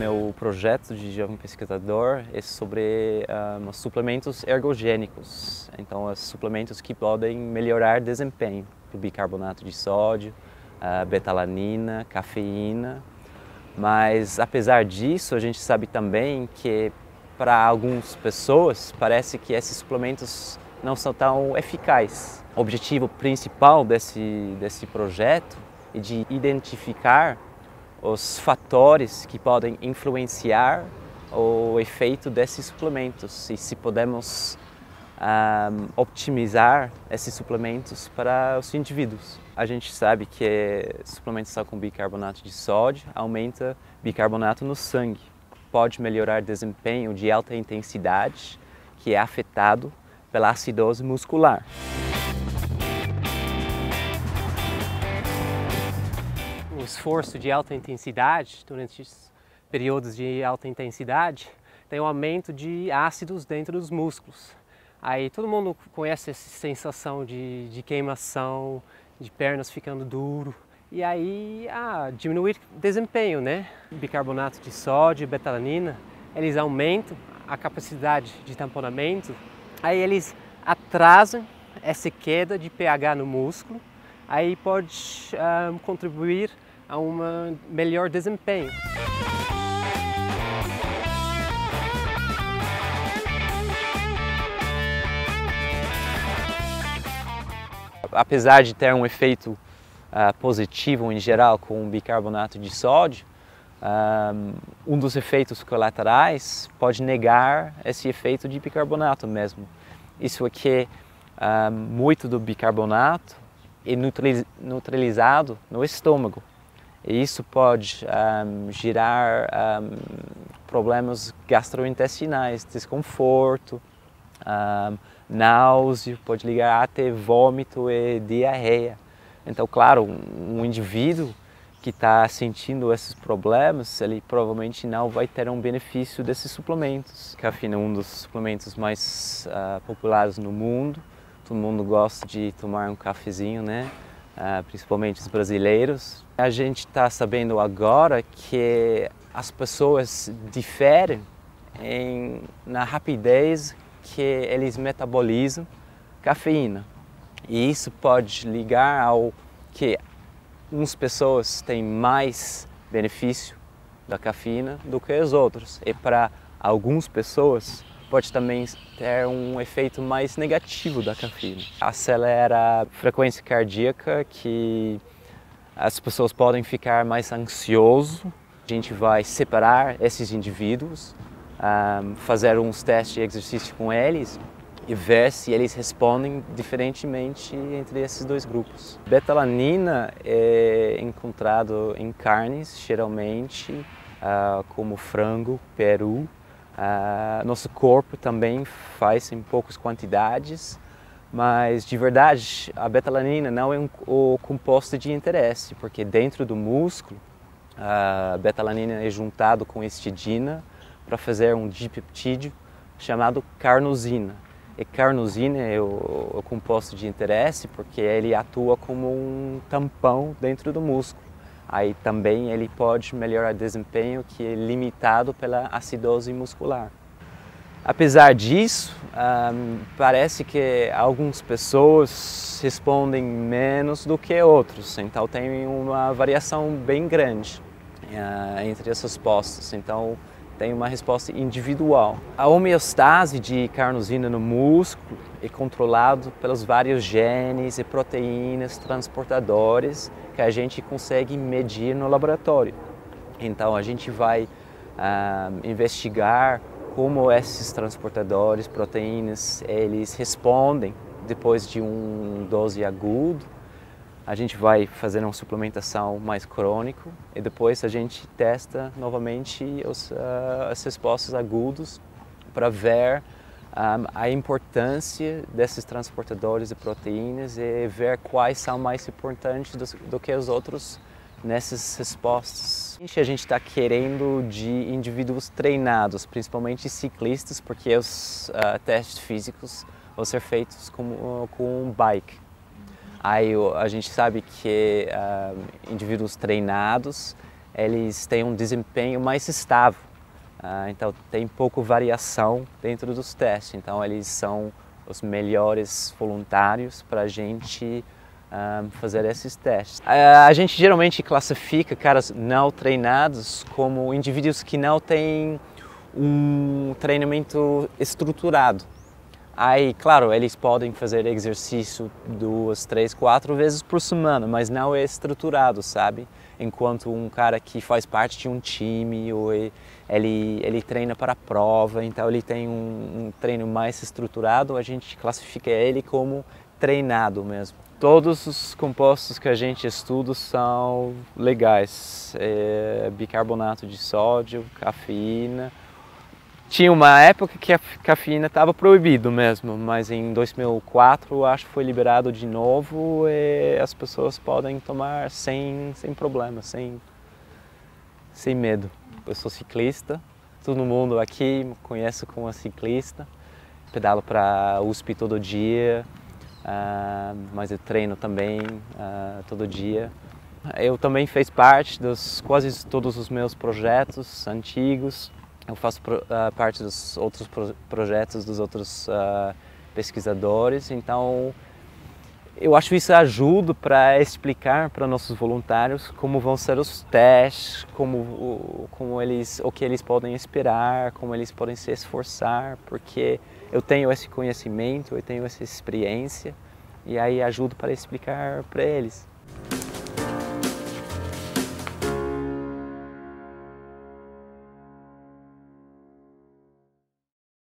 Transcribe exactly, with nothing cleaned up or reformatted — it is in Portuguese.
Meu projeto de jovem pesquisador é sobre um, suplementos ergogênicos, então os suplementos que podem melhorar desempenho, do bicarbonato de sódio, uh, betalanina, cafeína, mas apesar disso a gente sabe também que para algumas pessoas parece que esses suplementos não são tão eficazes. O objetivo principal desse, desse projeto é de identificar os fatores que podem influenciar o efeito desses suplementos e se podemos um, optimizar esses suplementos para os indivíduos. A gente sabe que suplementação com bicarbonato de sódio aumenta bicarbonato no sangue, pode melhorar desempenho de alta intensidade que é afetado pela acidose muscular. O esforço de alta intensidade, durante os períodos de alta intensidade, tem um aumento de ácidos dentro dos músculos. Aí todo mundo conhece essa sensação de, de queimação, de pernas ficando duro. E aí, ah, diminuir desempenho, né? Bicarbonato de sódio e betalanina, eles aumentam a capacidade de tamponamento, aí eles atrasam essa queda de pH no músculo, aí pode um, contribuir a um melhor desempenho. Apesar de ter um efeito uh, positivo em geral com o bicarbonato de sódio, um, um dos efeitos colaterais pode negar esse efeito de bicarbonato mesmo. Isso é que uh, muito do bicarbonato é neutralizado no estômago. E isso pode um, gerar um, problemas gastrointestinais, desconforto, um, náusea, pode ligar até vômito e diarreia. Então, claro, um, um indivíduo que está sentindo esses problemas, ele provavelmente não vai ter um benefício desses suplementos. Cafeína é um dos suplementos mais uh, populares no mundo. Todo mundo gosta de tomar um cafezinho, né? Uh, principalmente os brasileiros. A gente está sabendo agora que as pessoas diferem em, na rapidez que eles metabolizam cafeína. E isso pode ligar ao que umas pessoas têm mais benefício da cafeína do que as outras. E para algumas pessoas pode também ter um efeito mais negativo da cafeína. Acelera a frequência cardíaca, que as pessoas podem ficar mais ansiosas. A gente vai separar esses indivíduos, um, fazer uns testes de exercício com eles e ver se eles respondem diferentemente entre esses dois grupos. Betalanina é encontrado em carnes, geralmente, uh, como frango, peru. Uh, nosso corpo também faz em poucas quantidades, mas de verdade a betalanina não é um, o composto de interesse, porque dentro do músculo a betalanina é juntado com histidina para fazer um dipeptídeo chamado carnosina. E carnosina é o, o composto de interesse porque ele atua como um tampão dentro do músculo. Aí também ele pode melhorar o desempenho, que é limitado pela acidose muscular. Apesar disso, um, parece que algumas pessoas respondem menos do que outros, então tem uma variação bem grande uh, entre essas respostas, então tem uma resposta individual. A homeostase de carnosina no músculo é controlado pelos vários genes e proteínas transportadores que a gente consegue medir no laboratório. Então a gente vai uh, investigar como esses transportadores, proteínas, eles respondem depois de um dose agudo. A gente vai fazer uma suplementação mais crônica e depois a gente testa novamente os, uh, as respostas agudas para ver um, a importância desses transportadores de proteínas e ver quais são mais importantes do, do que os outros nessas respostas. A gente está querendo de indivíduos treinados, principalmente ciclistas, porque os uh, testes físicos vão ser feitos com, uh, com um bike. Aí a gente sabe que uh, indivíduos treinados, eles têm um desempenho mais estável. Uh, então tem pouco variação dentro dos testes, então eles são os melhores voluntários para a gente um, fazer esses testes. Uh, a gente geralmente classifica caras não treinados como indivíduos que não têm um treinamento estruturado. Aí, claro, eles podem fazer exercício duas, três, quatro vezes por semana, mas não é estruturado, sabe? Enquanto um cara que faz parte de um time, ou ele, ele treina para a prova, então ele tem um, um treino mais estruturado, a gente classifica ele como treinado mesmo. Todos os compostos que a gente estuda são legais, é, bicarbonato de sódio, cafeína. Tinha uma época que a cafeína estava proibido mesmo, mas em dois mil e quatro acho que foi liberado de novo e as pessoas podem tomar sem, sem problema, sem, sem medo. Eu sou ciclista, todo mundo aqui me conhece como ciclista, pedalo para a U S P todo dia, uh, mas eu treino também uh, todo dia. Eu também fiz parte dos quase todos os meus projetos antigos. Eu faço uh, parte dos outros pro projetos dos outros uh, pesquisadores, então eu acho que isso ajuda para explicar para nossos voluntários como vão ser os testes, como, como eles, o que eles podem esperar, como eles podem se esforçar, porque eu tenho esse conhecimento, eu tenho essa experiência e aí ajudo para explicar para eles.